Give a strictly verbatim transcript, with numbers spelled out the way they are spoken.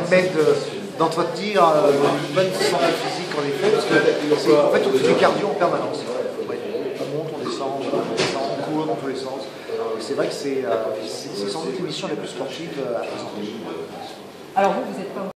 permet d'entretenir euh, une bonne santé physique en effet, parce que c'est en fait on fait du cardio en permanence. Ouais. On monte, on descend, on descend, on court dans tous les sens. Et c'est vrai que c'est euh, sans doute l'émission la plus sportive euh, à présenter. Alors vous, vous êtes pas